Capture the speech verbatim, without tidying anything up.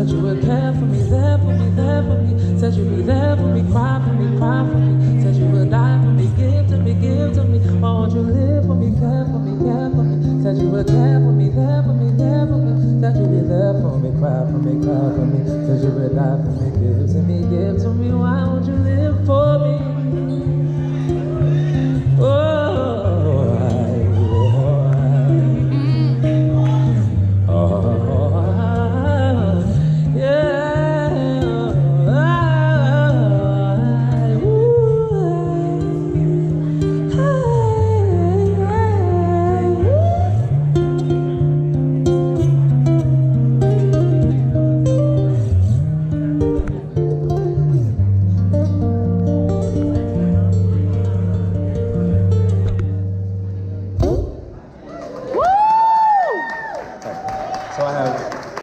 you would care for me, there for me, there for me. Said you'd be there for me, cry for me, cry for me. Said you would die for me, give to me, give to me. Oh, won't you live for me, care for me, care for me. Said you would care for me, there for me, there for me. Said you'd be there for me, cry for me, cry for me. Said you would die for me, give to me, give to me. Why?